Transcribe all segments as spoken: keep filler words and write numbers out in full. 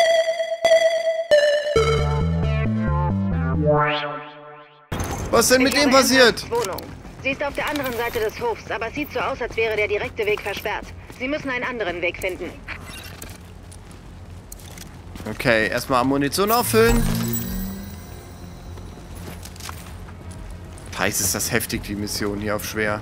Was denn mit dem passiert? Wohnung. Sie ist auf der anderen Seite des Hofs, aber es sieht so aus, als wäre der direkte Weg versperrt. Sie müssen einen anderen Weg finden. Okay, erstmal Ammunition auffüllen. Heißt ist das heftig, die Mission hier auf schwer.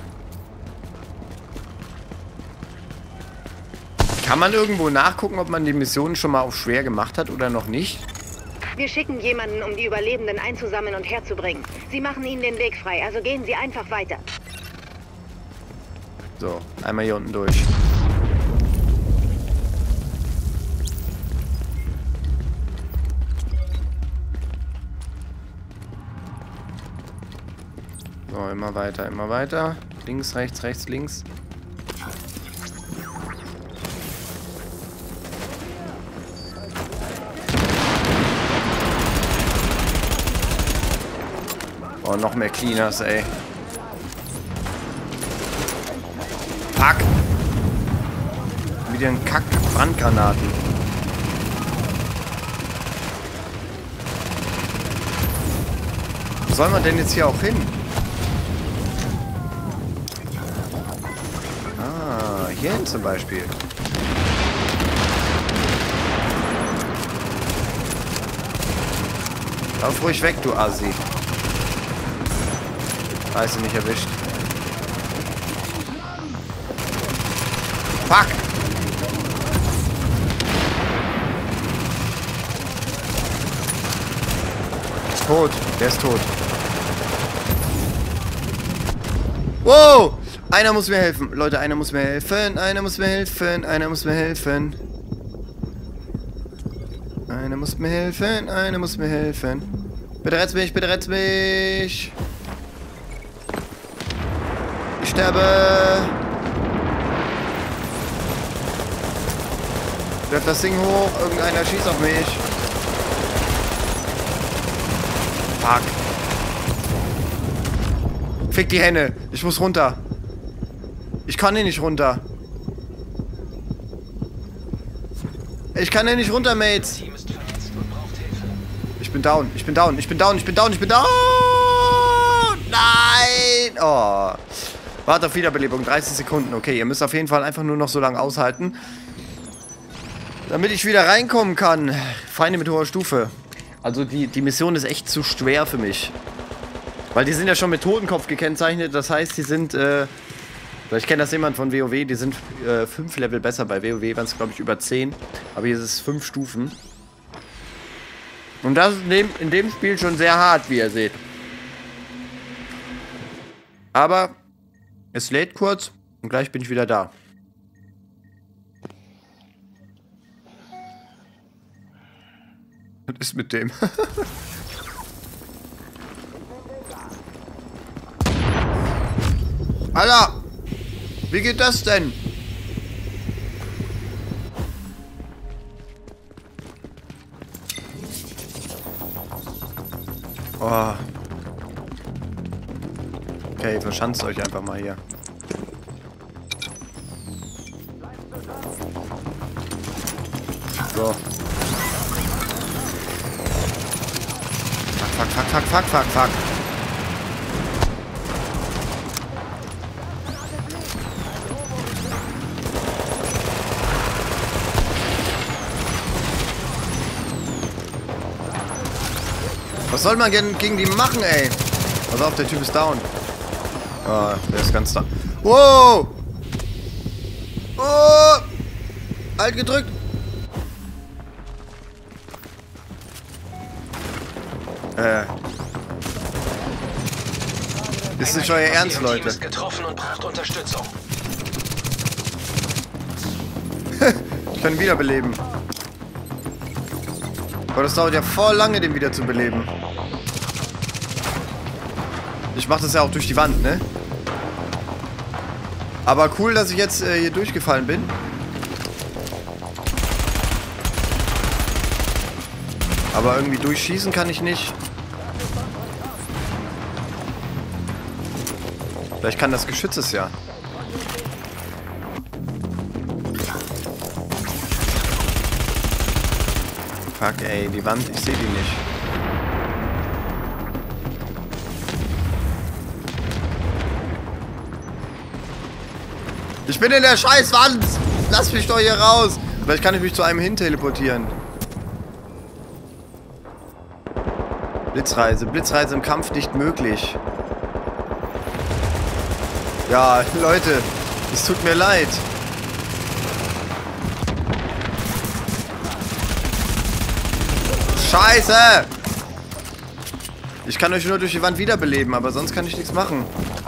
Kann man irgendwo nachgucken, ob man die Mission schon mal auf schwer gemacht hat oder noch nicht? Wir schicken jemanden, um die Überlebenden einzusammeln und herzubringen. Sie machen ihnen den Weg frei, also gehen Sie einfach weiter. So, einmal hier unten durch. So, immer weiter, immer weiter. Links, rechts, rechts, links. Oh, noch mehr Cleaners, ey. Fuck! Wieder ein Kack Brandgranaten. Wo soll man denn jetzt hier auch hin? Ah, hierhin zum Beispiel. Lauf ruhig weg, du Assi. Scheiße, nicht erwischt. Fuck! Ist tot. Der ist tot. Wow! Einer muss mir helfen. Leute, einer muss mir helfen. Einer muss mir helfen. Einer muss mir helfen. Einer muss mir helfen. Einer muss mir helfen. Bitte rettet mich, bitte rettet mich. Ich sterbe. Wirf das Ding hoch. Irgendeiner schießt auf mich. Fuck. Fick die Henne. Ich muss runter. Ich kann hier nicht runter. Ich kann hier nicht runter, Mates. Ich bin down. Ich bin down. Ich bin down. Ich bin down. Ich bin down. Nein. Oh. Warte auf Wiederbelebung, dreißig Sekunden. Okay, ihr müsst auf jeden Fall einfach nur noch so lange aushalten, damit ich wieder reinkommen kann. Feinde mit hoher Stufe. Also die, die Mission ist echt zu schwer für mich. Weil die sind ja schon mit Totenkopf gekennzeichnet. Das heißt, die sind, äh, vielleicht kennt das jemand von WoW, die sind äh, fünf Level besser. Bei WoW waren es, glaube ich, über zehn. Aber hier ist es fünf Stufen. Und das ist in dem, in dem Spiel schon sehr hart, wie ihr seht. Aber es lädt kurz und gleich bin ich wieder da. Was ist mit dem? Alter! Wie geht das denn? Oh. Okay, verschanzt euch einfach mal hier. So. Fuck, fuck, fuck, fuck, fuck, fuck. Was soll man gegen, gegen die machen, ey? Pass auf, der Typ ist down. Ah, der ist ganz down. Wow! Oh! Alt gedrückt. Äh. Ist nicht euer Ernst, Leute? Ist getroffen und braucht Unterstützung. Ich kann ihn wiederbeleben. Aber das dauert ja voll lange, den wieder zu beleben. Ich mache das ja auch durch die Wand, ne? Aber cool, dass ich jetzt äh, hier durchgefallen bin. Aber irgendwie durchschießen kann ich nicht. Vielleicht kann das Geschütz es ja. Fuck, ey, die Wand, ich sehe die nicht. Ich bin in der Scheißwand! Lass mich doch hier raus! Vielleicht kann ich mich zu einem hin teleportieren. Blitzreise. Blitzreise im Kampf nicht möglich. Ja, Leute, es tut mir leid. Scheiße! Ich kann euch nur durch die Wand wiederbeleben, aber sonst kann ich nichts machen.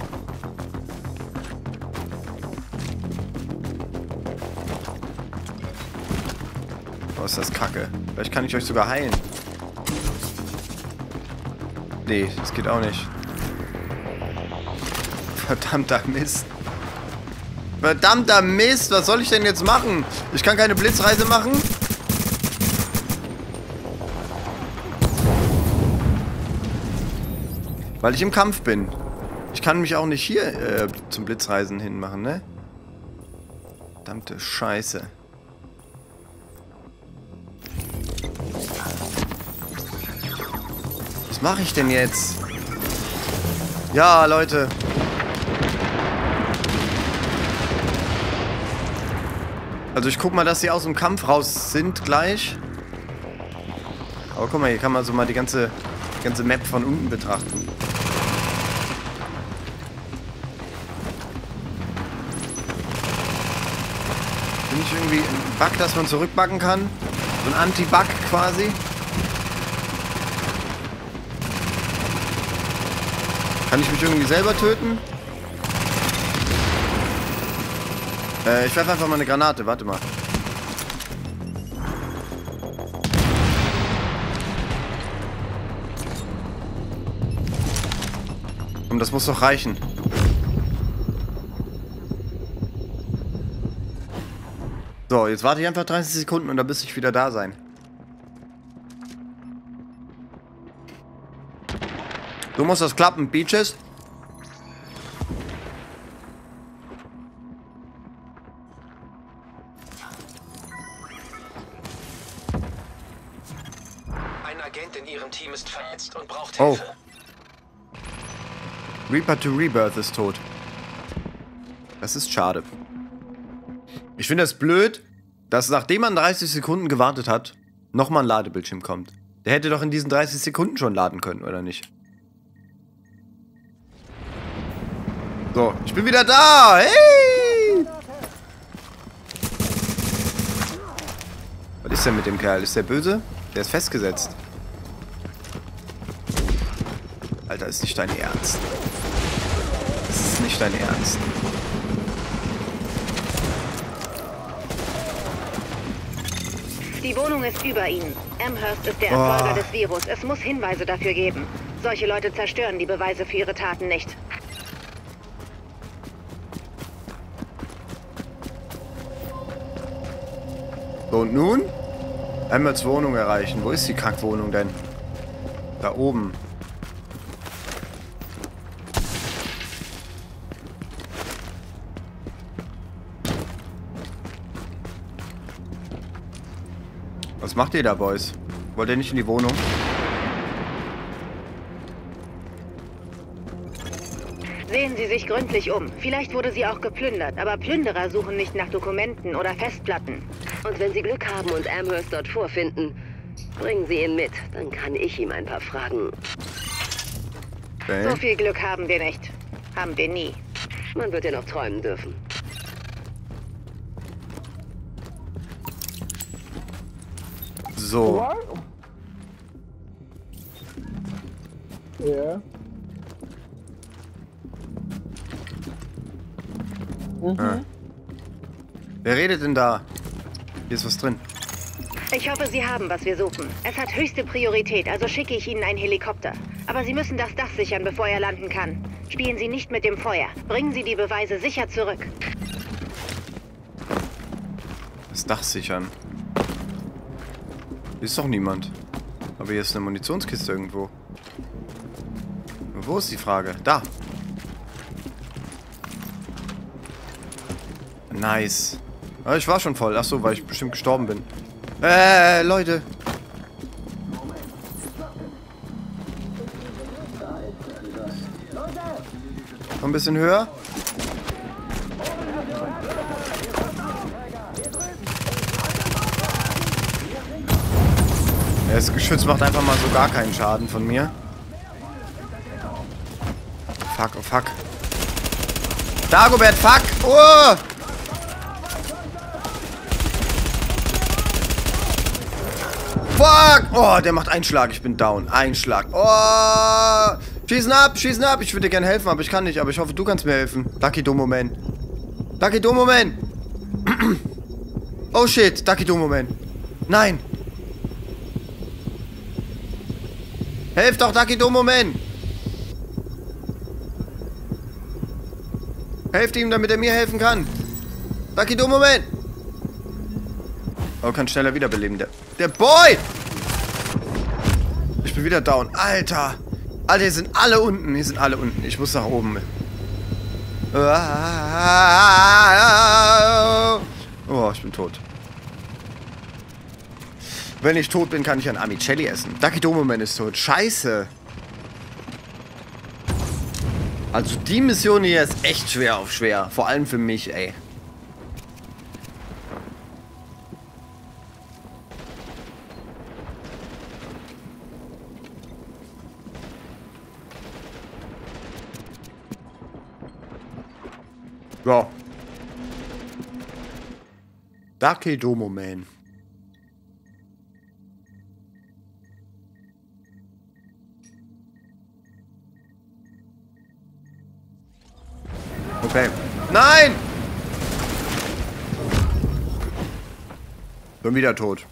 Oh, ist das kacke. Vielleicht kann ich euch sogar heilen. Nee, das geht auch nicht. Verdammter Mist. Verdammter Mist, was soll ich denn jetzt machen? Ich kann keine Blitzreise machen? Weil ich im Kampf bin. Ich kann mich auch nicht hier äh, zum Blitzreisen hinmachen, ne? Verdammte Scheiße. Was mache ich denn jetzt? Ja, Leute. Also ich guck mal, dass sie aus dem Kampf raus sind gleich. Aber guck mal, hier kann man so mal die ganze, die ganze Map von unten betrachten. Bin ich irgendwie ein Bug, dass man zurückbacken kann? So ein Anti-Bug quasi. Kann ich mich irgendwie selber töten? Äh, ich werfe einfach mal eine Granate. Warte mal. Und das muss doch reichen. So, jetzt warte ich einfach dreißig Sekunden und dann müsste ich wieder da sein. So muss das klappen, Beaches. Ein Agent in Ihrem Team ist verletzt und braucht Oh. Hilfe. Reaper to Rebirth ist tot. Das ist schade. Ich finde es blöd, dass nachdem man dreißig Sekunden gewartet hat, nochmal ein Ladebildschirm kommt. Der hätte doch in diesen dreißig Sekunden schon laden können, oder nicht? So, ich bin wieder da! Hey! Was ist denn mit dem Kerl? Ist der böse? Der ist festgesetzt. Alter, ist nicht dein Ernst. Das ist nicht dein Ernst. Die Wohnung ist über Ihnen. Amherst ist der Oh. Erzeuger des Virus. Es muss Hinweise dafür geben. Solche Leute zerstören die Beweise für ihre Taten nicht. So, und nun? Amhersts Wohnung erreichen. Wo ist die Kackwohnung denn? Da oben. Was macht ihr da, Boys? Wollt ihr nicht in die Wohnung? Sehen Sie sich gründlich um. Vielleicht wurde sie auch geplündert, aber Plünderer suchen nicht nach Dokumenten oder Festplatten. Und wenn Sie Glück haben und Amherst dort vorfinden, bringen Sie ihn mit. Dann kann ich ihm ein paar Fragen. Okay. So viel Glück haben wir nicht. Haben wir nie. Man wird ja noch träumen dürfen. So. Ja. Ah. Wer redet denn da? Hier ist was drin. Ich hoffe, Sie haben, was wir suchen. Es hat höchste Priorität, also schicke ich Ihnen einen Helikopter. Aber Sie müssen das Dach sichern, bevor er landen kann. Spielen Sie nicht mit dem Feuer. Bringen Sie die Beweise sicher zurück. Das Dach sichern. Hier ist doch niemand. Aber hier ist eine Munitionskiste irgendwo. Wo ist die Frage? Da. Nice. Ah, ich war schon voll. Achso, weil ich bestimmt gestorben bin. Äh, Leute. Noch ein bisschen höher. Ja, das Geschütz macht einfach mal so gar keinen Schaden von mir. Fuck, oh fuck. Dagobert, fuck! Oh! Fuck! Oh, der macht einen Schlag. Ich bin down. Ein Schlag. Oh! Schießen ab, schießen ab. Ich würde dir gerne helfen, aber ich kann nicht. Aber ich hoffe, du kannst mir helfen. Ducky Domo-Man. Ducky Domo-Man. Oh shit, Ducky Domo-Man. Nein. Helf doch, Ducky Domo-Man. Helft ihm, damit er mir helfen kann. Ducky Domo-Man. Oh, kann schneller wiederbeleben. Der, der Boy! Ich bin wieder down. Alter. Alter, hier sind alle unten. Hier sind alle unten. Ich muss nach oben. Oh, ich bin tot. Wenn ich tot bin, kann ich ein Amicelli essen. Ducky Domo-Man ist tot. Scheiße. Also die Mission hier ist echt schwer auf schwer. Vor allem für mich, ey. Ja. Ducky Domo-Man. Okay. Nein! Bin wieder tot.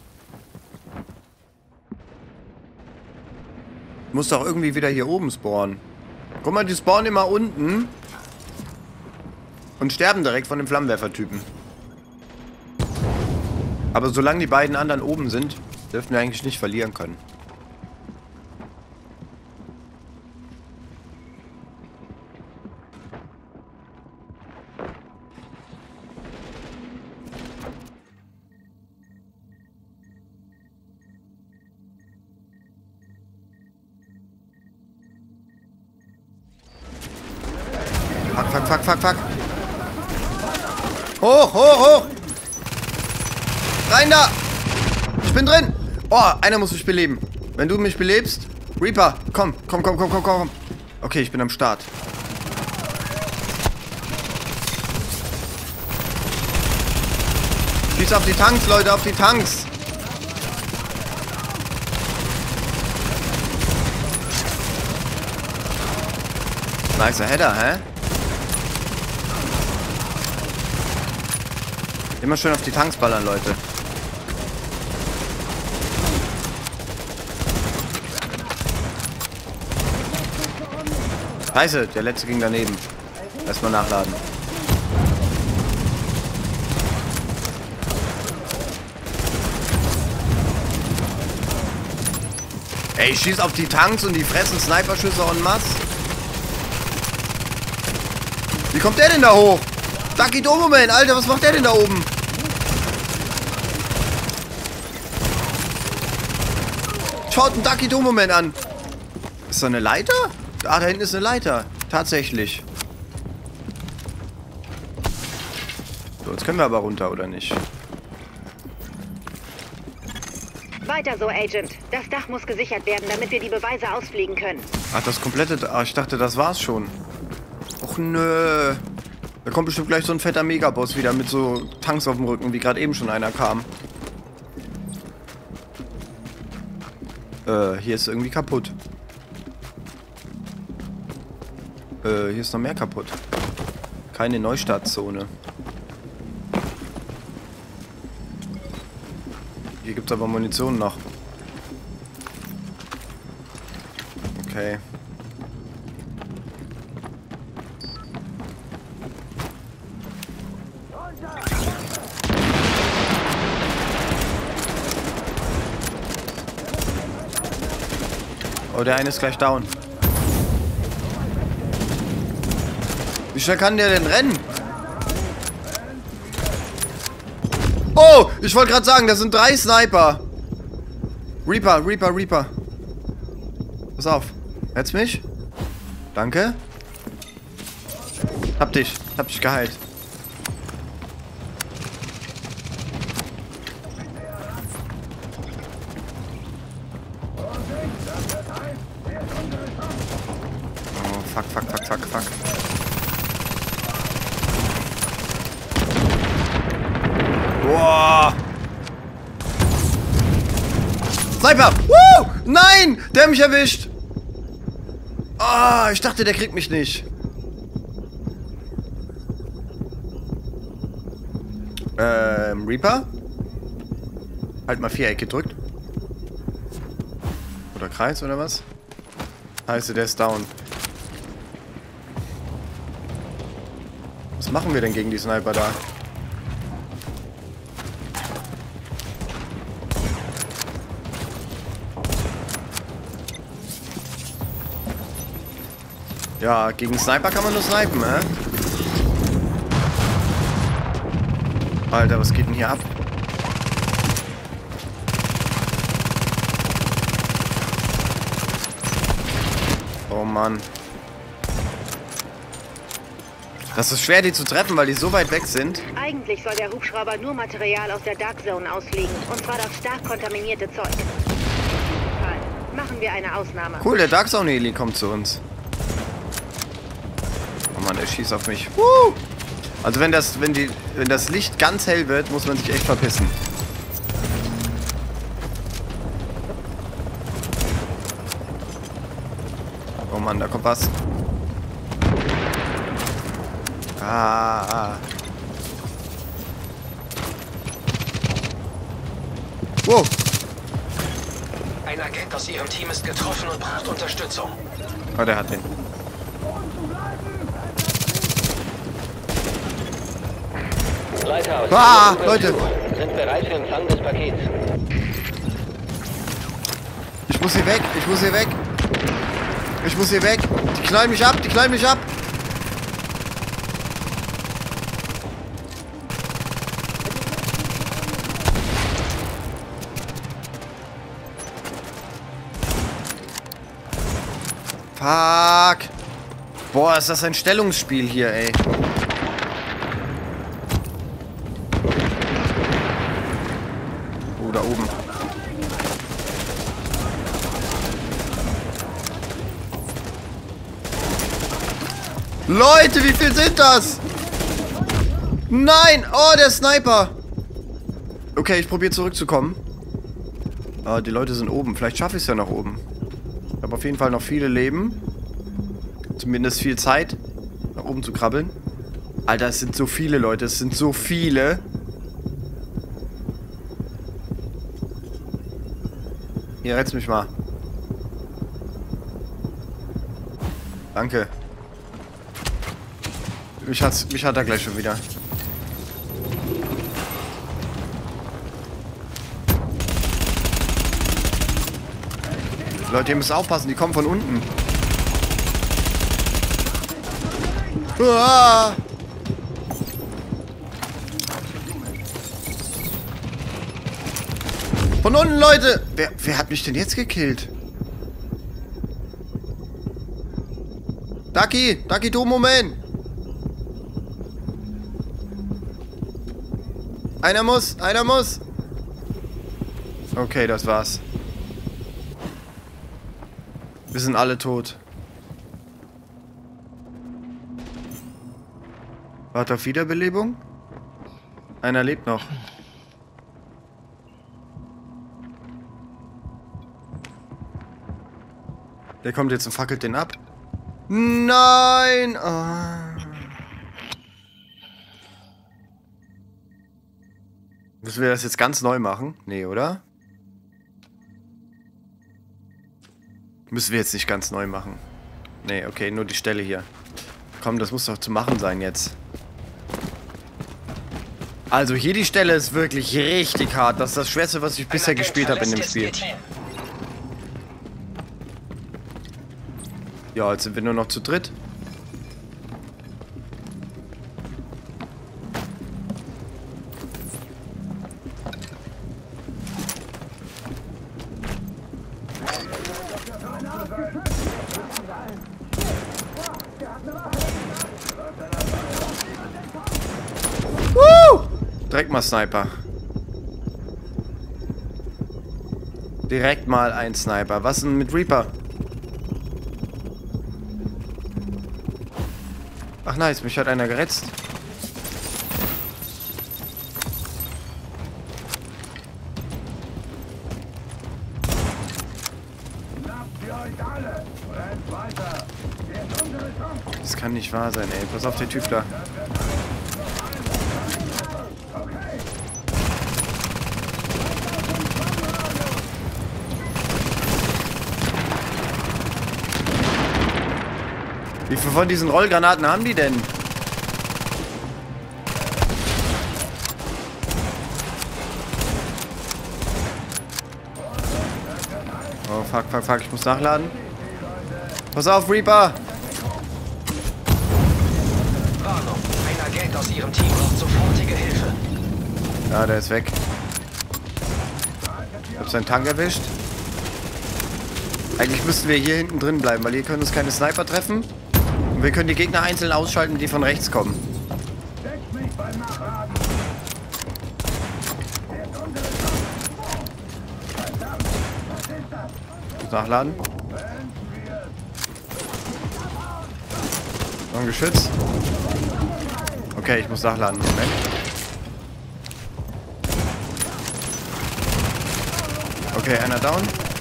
Muss doch irgendwie wieder hier oben spawnen. Guck mal, die spawnen immer unten. Und sterben direkt von dem Flammenwerfer-Typen. Aber solange die beiden anderen oben sind, dürften wir eigentlich nicht verlieren können. Fuck, fuck, fuck, fuck, fuck. Hoch, hoch, hoch. Rein da. Ich bin drin. Oh, einer muss mich beleben. Wenn du mich belebst. Reaper, komm, komm, komm, komm, komm, komm. Okay, ich bin am Start. Schieß auf die Tanks, Leute, auf die Tanks. Nicer Header, hä? Immer schön auf die Tanks ballern, Leute. Scheiße, der letzte ging daneben. Erstmal nachladen. Ey, ich schieß auf die Tanks und die fressen Sniperschüsse en masse. Wie kommt der denn da hoch? Ducky Domo-Man, Alter, was macht der denn da oben? Schaut einen Ducky Domo-Man an. Ist da eine Leiter? Ah, da hinten ist eine Leiter. Tatsächlich. So, jetzt können wir aber runter, oder nicht? Weiter so, Agent. Das Dach muss gesichert werden, damit wir die Beweise ausfliegen können. Ach, das komplette... Ach, ich dachte, das war's schon. Och, nö. Da kommt bestimmt gleich so ein fetter Megaboss wieder mit so Tanks auf dem Rücken, wie gerade eben schon einer kam. Äh, hier ist irgendwie kaputt. Äh, hier ist noch mehr kaputt. Keine Neustartzone. Hier gibt's aber Munition noch. Okay. Oh, der eine ist gleich down. Wie schnell kann der denn rennen? Oh, ich wollte gerade sagen, das sind drei Sniper. Reaper, Reaper, Reaper. Pass auf. Jetzt mich. Danke. Hab dich. Hab dich geheilt. Oh, fuck, fuck, fuck, fuck, fuck. Boah. Sniper! Woo! Nein! Der hat mich erwischt! Ah, oh, ich dachte, der kriegt mich nicht. Ähm, Reaper? Halt mal Viereck gedrückt. Oder Kreis, oder was? Heißt, der ist down. Was machen wir denn gegen die Sniper da? Ja, gegen Sniper kann man nur snipen, hä? Alter, was geht denn hier ab? Oh Mann. Das ist schwer, die zu treffen, weil die so weit weg sind. Eigentlich soll der Hubschrauber nur Material aus der Dark Zone ausfliegen. Und zwar das stark kontaminierte Zeug. Machen wir eine Ausnahme. Cool, der Dark Zone Heli kommt zu uns. Oh Mann, der schießt auf mich. Woo! Also wenn das, wenn die, wenn das Licht ganz hell wird, muss man sich echt verpissen. Oh Mann, da kommt was. Ah. Wow. Ein Agent aus Ihrem Team ist getroffen und braucht Unterstützung. Oh, der hat den. Lighthouse. Ah, Leute. Sind bereit für Empfang des Pakets. Ich muss hier weg, ich muss hier weg. Ich muss hier weg. Die knallen mich ab, die knallen mich ab. Fuck. Boah, ist das ein Stellungsspiel hier, ey. Oh, da oben. Leute, wie viel sind das? Nein! Oh, der Sniper! Okay, ich probiere zurückzukommen. Ah, die Leute sind oben. Vielleicht schaffe ich es ja nach oben. Ich habe auf jeden Fall noch viele Leben. Zumindest viel Zeit, nach oben zu krabbeln. Alter, es sind so viele Leute. Es sind so viele. Hier, retz mich mal. Danke. Mich, hat's, mich hat er gleich schon wieder. Leute, ihr müsst aufpassen, die kommen von unten. Uah! Von unten, Leute! Wer, wer hat mich denn jetzt gekillt? Ducky! Ducky, du Moment! Einer muss! Einer muss! Okay, das war's. Wir sind alle tot. Warte auf Wiederbelebung? Einer lebt noch. Der kommt jetzt und fackelt den ab. Nein! Oh. Müssen wir das jetzt ganz neu machen? Nee, oder? Müssen wir jetzt nicht ganz neu machen. Nee, okay, nur die Stelle hier. Komm, das muss doch zu machen sein jetzt. Also hier die Stelle ist wirklich richtig hart. Das ist das Schwerste, was ich bisher gespielt habe in dem Spiel. Ja, jetzt sind wir nur noch zu dritt. Sniper. Direkt mal ein Sniper. Was denn mit Reaper? Ach nice, mich hat einer geretzt. Das kann nicht wahr sein, ey. Pass auf, der Typ da. Wie viele von diesen Rollgranaten haben die denn? Oh, fuck, fuck, fuck. Ich muss nachladen. Pass auf, Reaper! Warnung. Ein Agent aus Ihrem Team braucht sofortige Hilfe. Ja, der ist weg. Ich hab seinen Tank erwischt. Eigentlich müssten wir hier hinten drin bleiben, weil hier können uns keine Sniper treffen. Und wir können die Gegner einzeln ausschalten, die von rechts kommen. Nachladen. Noch ein Geschütz. Okay, ich muss nachladen. Moment. Okay, einer down.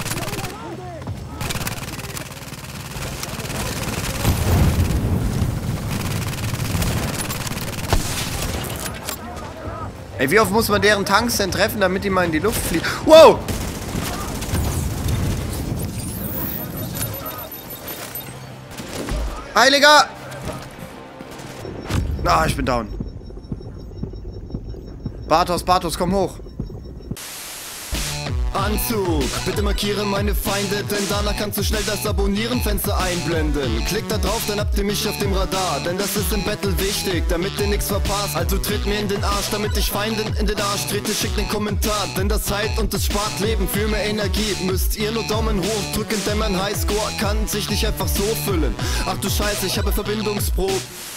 Ey, wie oft muss man deren Tanks denn treffen, damit die mal in die Luft fliegen? Wow! Heiliger! Ah, ich bin down. Bartos, Bartos, komm hoch. Anzug, bitte markiere meine Feinde, denn danach kannst du schnell das Abonnieren-Fenster einblenden. Klick da drauf, dann habt ihr mich auf dem Radar, denn das ist im Battle wichtig, damit ihr nichts verpasst. Also tritt mir in den Arsch, damit ich Feinden in den Arsch trete, schickt den Kommentar, denn das heilt und es spart Leben. Für mehr Energie müsst ihr nur Daumen hoch drücken, denn mein Highscore kann sich nicht einfach so füllen. Ach du Scheiße, ich habe Verbindungsprobe.